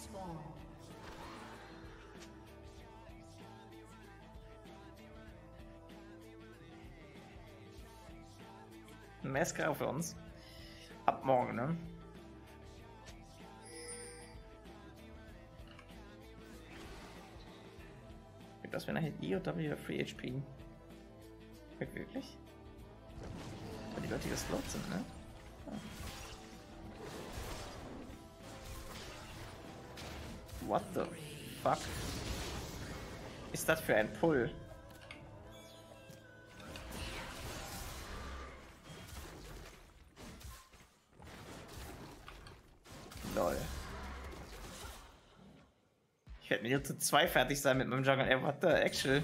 spawn. Masker für uns. Ab morgen, ne? Das wäre nachher E oder W Free HP. Wirklich? Weil die Leute hier slot sind, ne? Ja. What the fuck? Ist das für ein Pull? Lol. Ich werde Minute 2 fertig sein mit meinem Jungle. Ey, what the actual?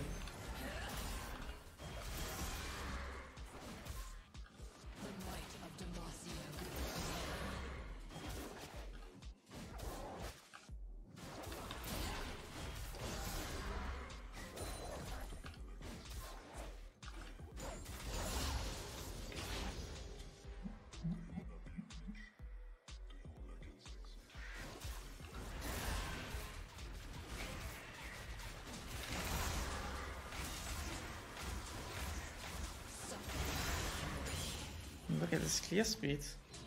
Okay, das ist Clear Speed.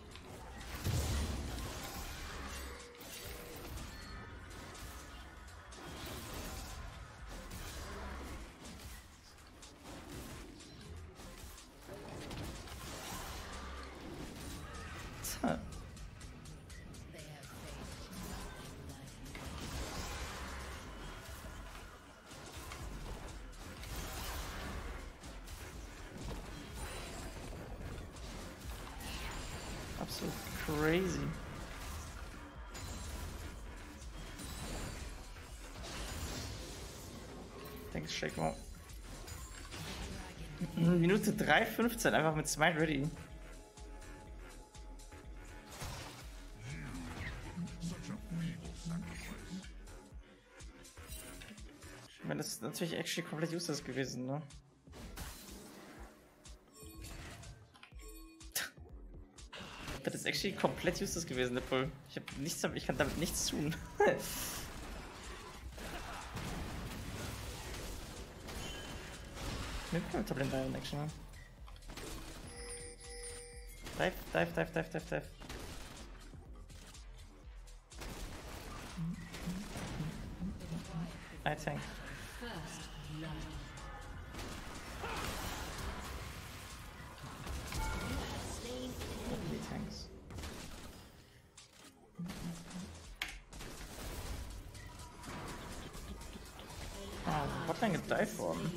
Absolut crazy. Thanks, Shake mal. Minute 3,15 einfach mit Smite ready. Ich meine, das ist natürlich actually komplett useless gewesen, ne? Das ist actually komplett useless gewesen, der Pull. Ich kann damit nichts tun. Mit dem Top Lane Action. Dive. I tank. Tanks. Oh, Botlane gedived worden.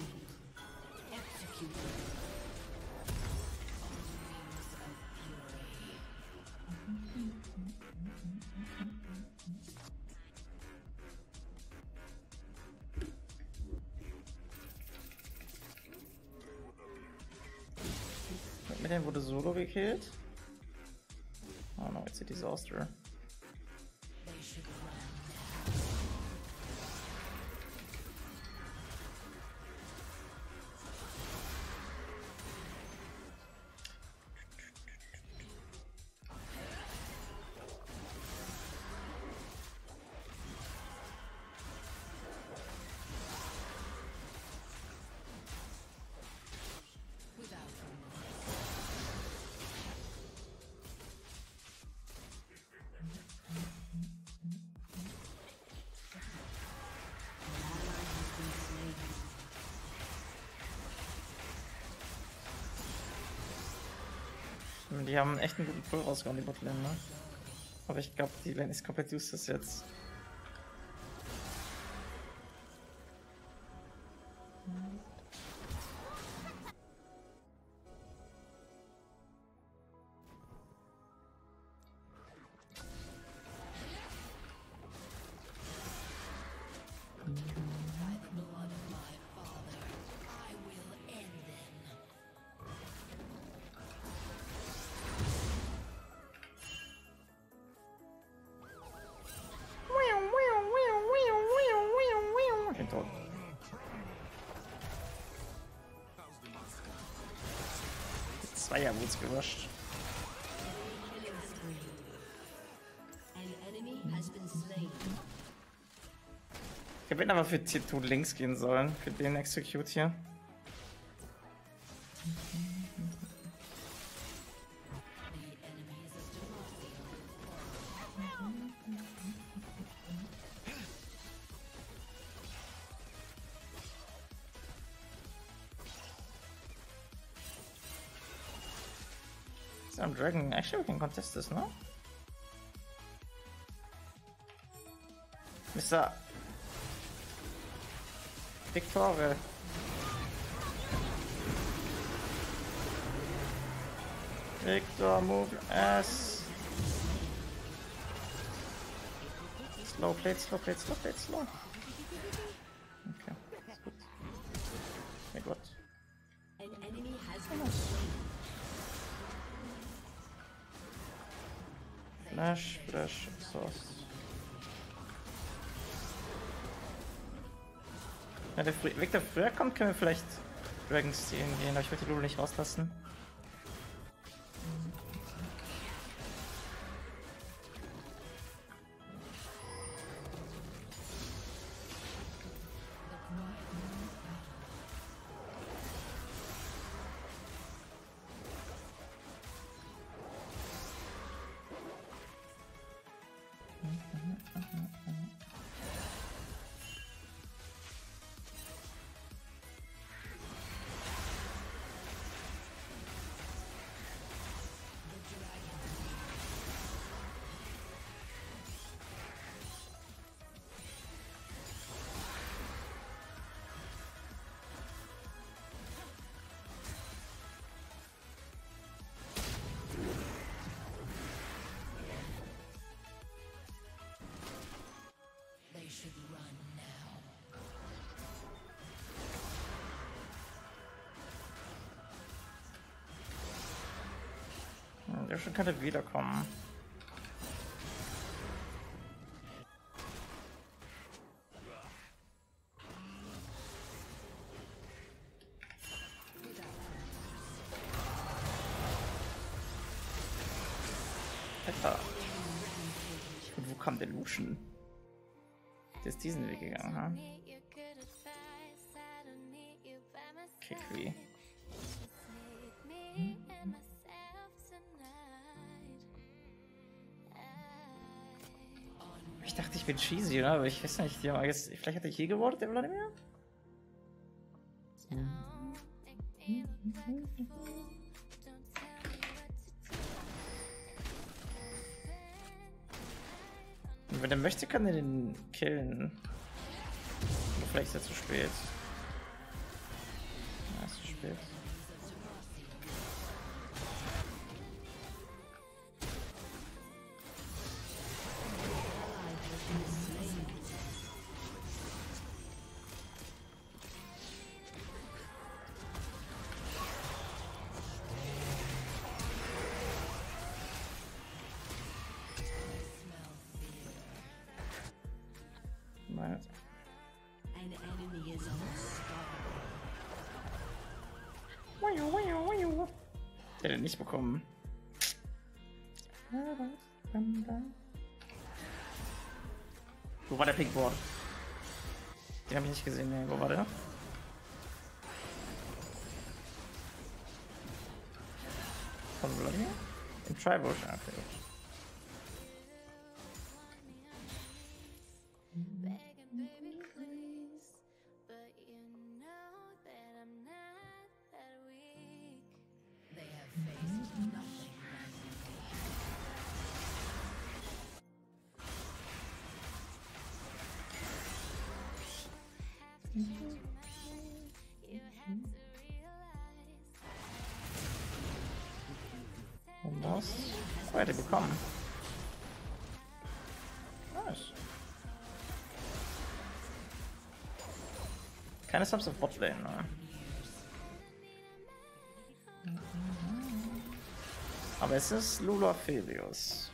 Mit dem wurde Solo gekillt. Oh no, it's a disaster. Die haben echt einen guten Pull rausgehauen, die Botlane, ne? Aber ich glaube, die Lane ist komplett useless jetzt. Tot. Zweier wurde's gerusht. An enemy has been slain. Ich hätte aber für Tier 2 links gehen sollen, für den Execute hier. Dragon, actually we can contest this, no? Mr. Victore. Victor, move ass. Slow plate, slow plate, slow plate, slow. Okay, ist gut. Sehr gut. Flash, Flash, Exhaust. Ja, der Victor früher kommt, können wir vielleicht Dragons ziehen gehen, aber ich will die Lulu nicht rauslassen. Der schon könnte wiederkommen. Alter. Und wo kam der Lucian? Der ist diesen Weg gegangen, ha? Kikri. Ich dachte, ich bin cheesy, oder? Aber ich weiß nicht, vielleicht hat er hier geworden, der Vladimir? Und wenn er möchte, kann er den killen. Aber vielleicht ist er zu spät. Ja, ist zu spät. Der hat den nicht bekommen. Wo war der Pinkboard? Den habe ich nicht gesehen. Nee. Wo war der? Von Vladimir? Im Tribush. Okay. Beide bekommen. Nice. Keine Subs auf Botlane, ne? Aber es ist Lulu Aphelios.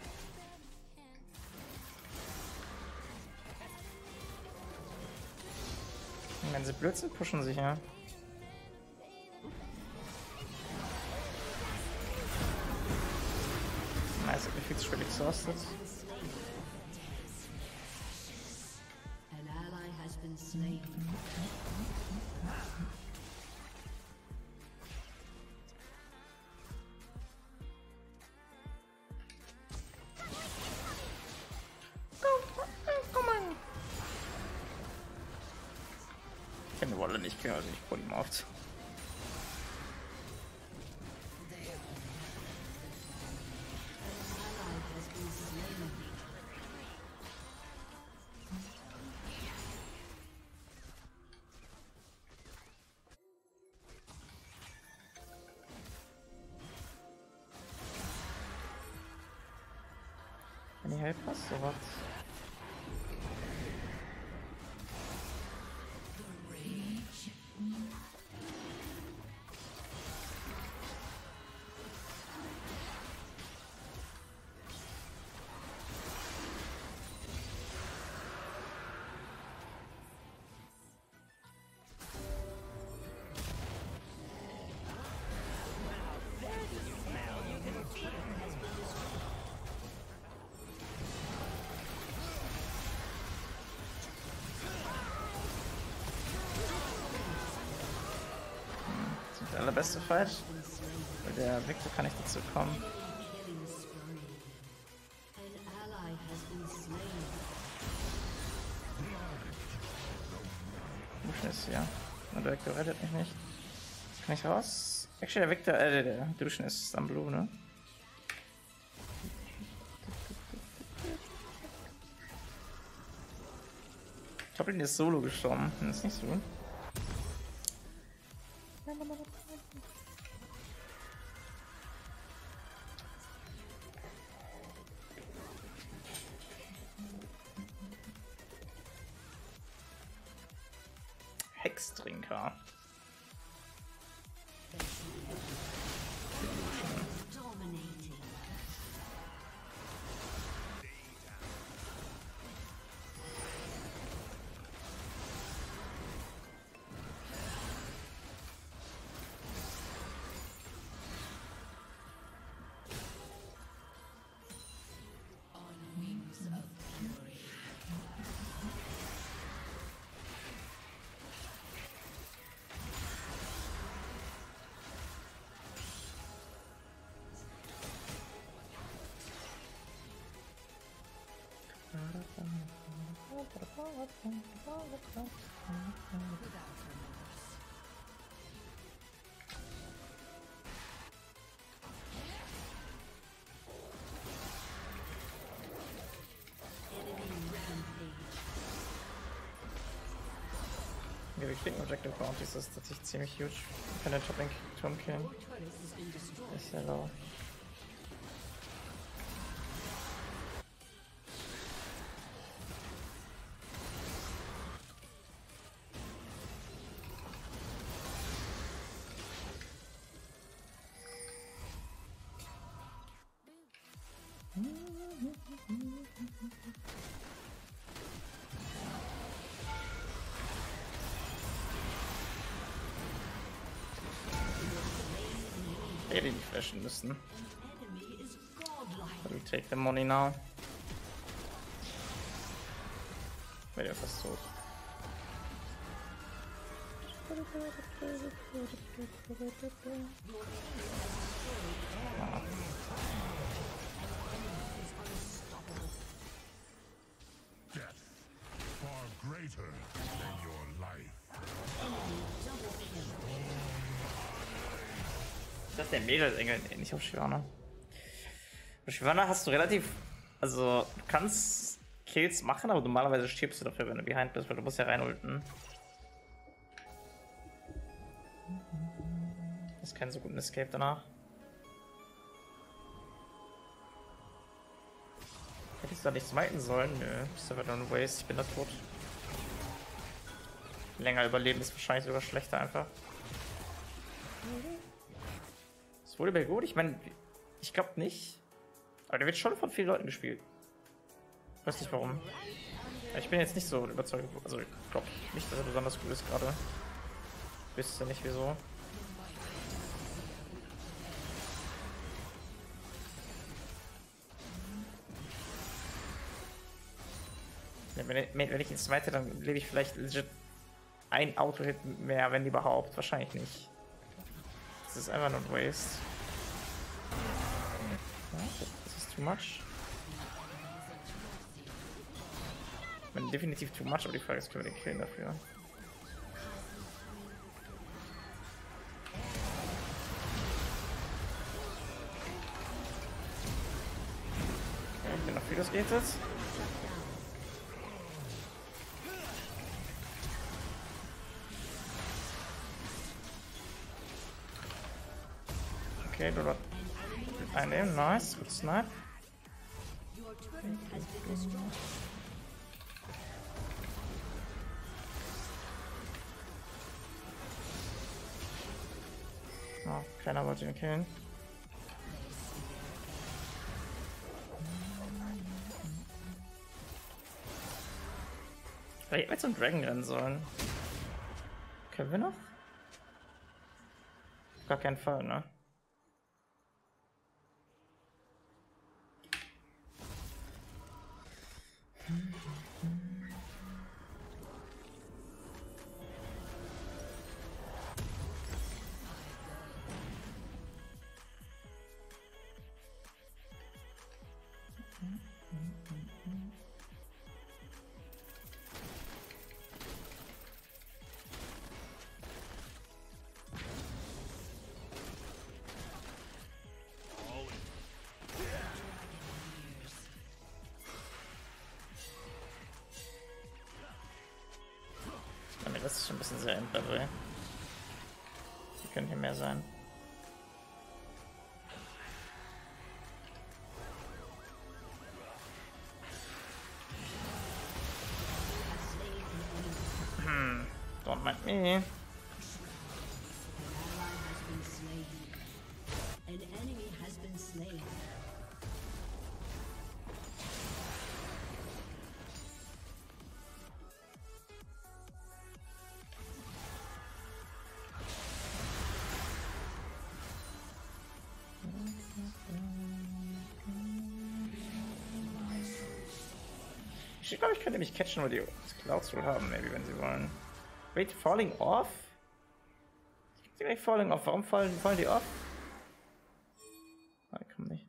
Und wenn sie blöd sind, pushen sie ja. Nice, ich bin viel zu spät exhausted. An ally has been slain. Ich kenne die Wolle nicht, also ich pull ihm oft. Wenn die Help hast, sowas. Der allerbeste Fight. Weil der Victor kann nicht dazu kommen. Lucian ist hier. Und der Victor rettet mich nicht. Kann ich raus? Actually, der Victor, der Lucian ist am Blue, ne? Toplin ist solo gestorben. Das ist nicht so. Hextrinker. Ja, wir kriegen Objective Bounties, das ist tatsächlich ziemlich huge. Wir können den Top-Link-Turm killen. Ist ja low. Hätte die flashen müssen. We'll take the money now. Wäre ja fast tot. Ah. Das ist der Mädelsengel, nicht auf Shyvana. Auf Shyvana hast du relativ. Also, du kannst Kills machen, aber normalerweise stirbst du dafür, wenn du behind bist, weil du musst ja reinulten. Das ist kein so guter Escape danach. Hätte ich da nicht smiten sollen? Nö, ist aber nur ein Waste, ich bin da tot. Länger überleben ist wahrscheinlich sogar schlechter einfach. Ist Volibear gut? Ich meine, ich glaube nicht. Aber der wird schon von vielen Leuten gespielt. Ich weiß nicht warum. Ich bin jetzt nicht so überzeugt. Also ich glaube nicht, dass er besonders gut ist gerade. Wisst ihr nicht wieso. Wenn ich ihn smite, dann lebe ich vielleicht legit ein Auto-Hit mehr, wenn überhaupt. Wahrscheinlich nicht. Das ist einfach nur ein Waste. Ja, das ist too much. Ich meine, definitiv too much, aber die Frage ist, können wir den killen dafür? Okay, wenn noch vieles geht jetzt. Okay, du dort einnehmen, nice, gut Snipe. Oh, keiner wollte ihn killen. Ich hätte zum Dragon rennen sollen. Können wir noch? Auf gar keinen Fall, ne? Das ist schon ein bisschen sehr endlevel. Die können hier mehr sein. Don't mind me. Ich glaube, ich könnte mich catchen, weil die Clouds wohl haben, maybe, wenn sie wollen. Wait, falling off? Ich gleich falling off. Warum fallen die off? Nein, komm nicht.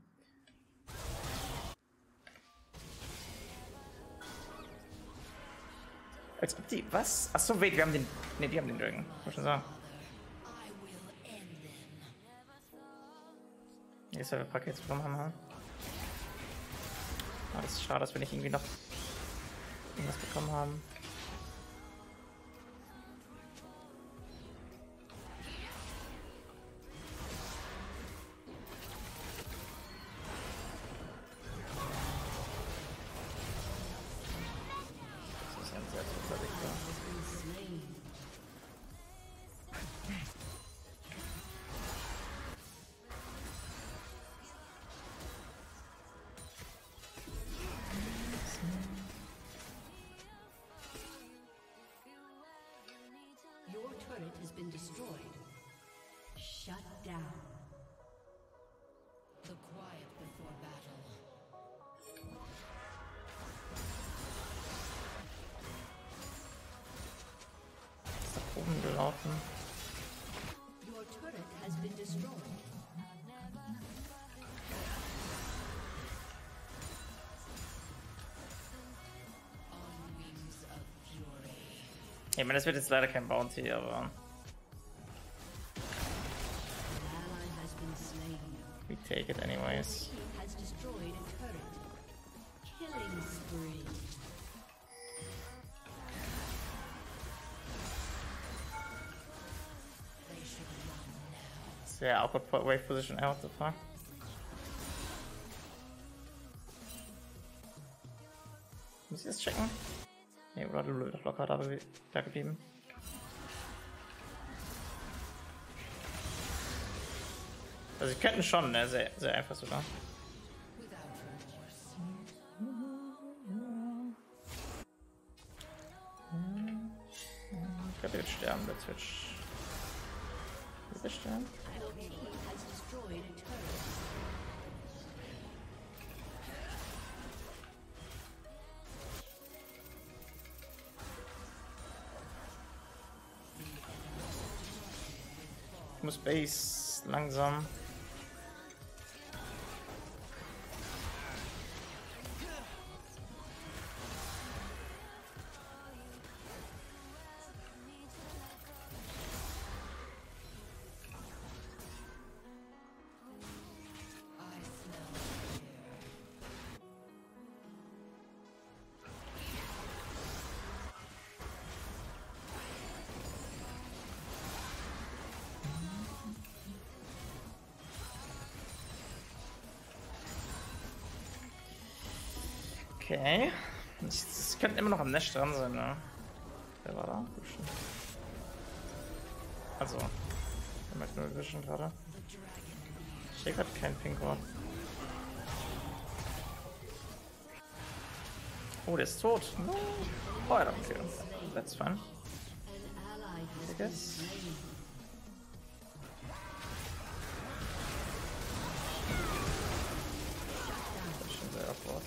Als ob die. Was? Achso, wait, wir haben den. Ne, die haben den Dragon. Muss schon sagen. Jetzt haben wir Pakete bekommen haben. Ah, das ist schade, dass wir nicht irgendwie noch irgendwas bekommen haben. Das ist ein sehr guter Weg. Has been destroyed. Shut down. The quiet before battle. Ist da oben gelaufen? Your turret has been destroyed. Ich meine, das wird jetzt leider kein Bounty, aber we take it anyways. Has destroyed a turret. Killing spree. Sehr awkward wave position, what the fuck? Muss ich das checken? Ne, oder du doch locker da geblieben. Also sie könnten schon, ne? Sehr, sehr einfach sogar. Ich glaube, jetzt sterben der Twitch. Wird er sterben? muss Base langsam. Okay. Es könnte immer noch am Nash dran sein, ne? Wer war da? Also, er hat nur Vision gerade. Ich hat kein Pinkor. Oh, der ist tot. No. Oh, I don't care. That's fine. I guess. Das ist schon sehr awkward.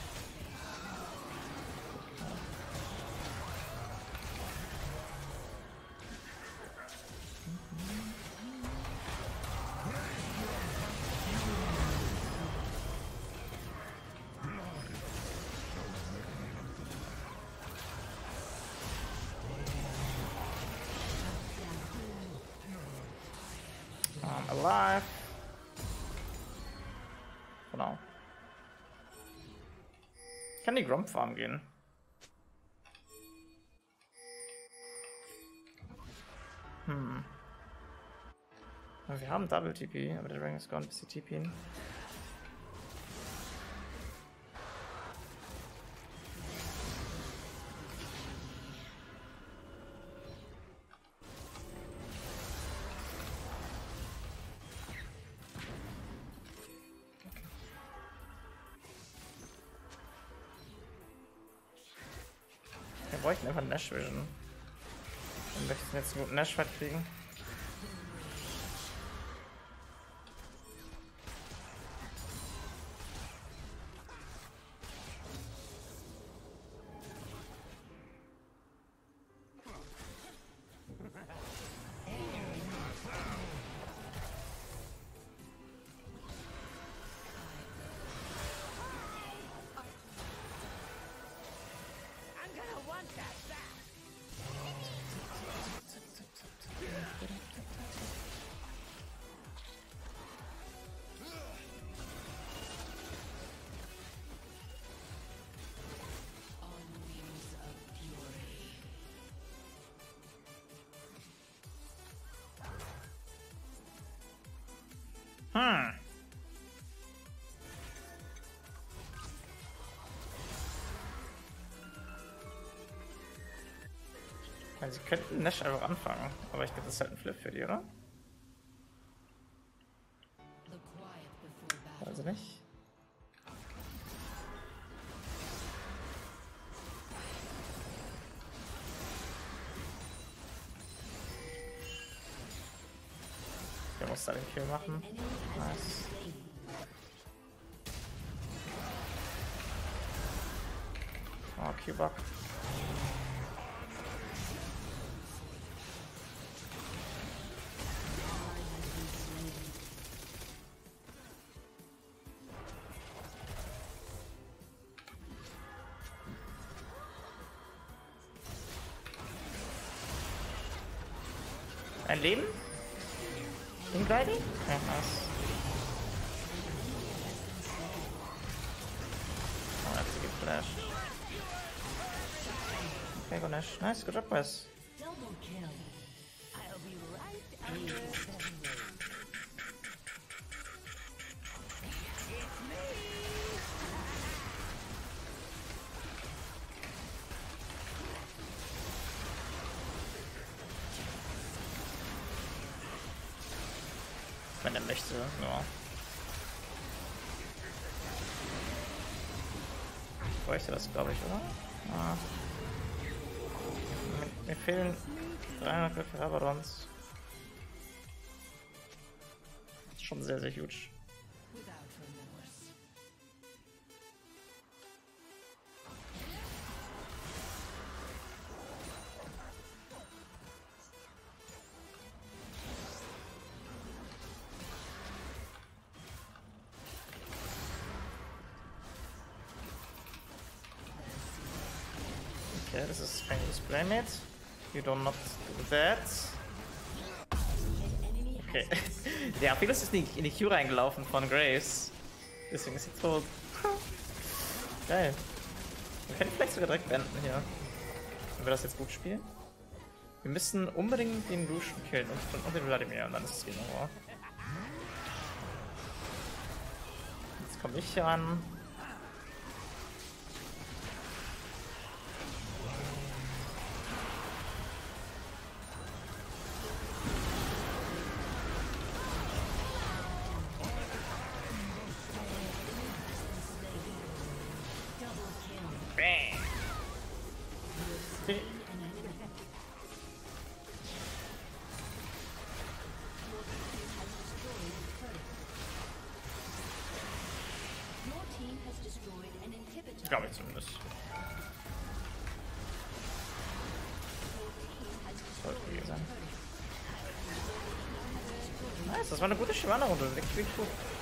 Alive. Genau. Ich kann die Gromp Farm gehen. Wir haben Double TP, aber der Dragon ist gone, bis die TPen. Wir bräuchten einfach Nash Vision. Wir möchten jetzt einen guten Nash Fight kriegen. Also sie könnten Nash einfach anfangen, aber ich glaube, das ist halt ein Flip für die, oder? Also nicht. Der muss da den Kill machen. Nice. Oh, Q-Buck. Ein Leben? In beiden? Ja, nice. Oh, jetzt gibt Flash. Okay, go Nash. Nice, good job, guys. Wenn er möchte, ja. Bräuchte das, glaube ich, oder? Ah. Mir fehlen 300 Gold für Rabadons. Das ist schon sehr, sehr huge. Okay, das ist kein gutes Playmate. You do not do that. Okay. Der Aphelos ist in die Q reingelaufen von Graves. Deswegen ist sie tot. Geil. Wir können vielleicht sogar direkt beenden hier. Wenn wir das jetzt gut spielen. Wir müssen unbedingt den Lucian killen und den Vladimir und dann ist es wieder War. Jetzt komme ich hier an. Glaube ich zumindest. Sollte okay sein. Nice, das war eine gute Shyvana-Runde. Wirklich gut.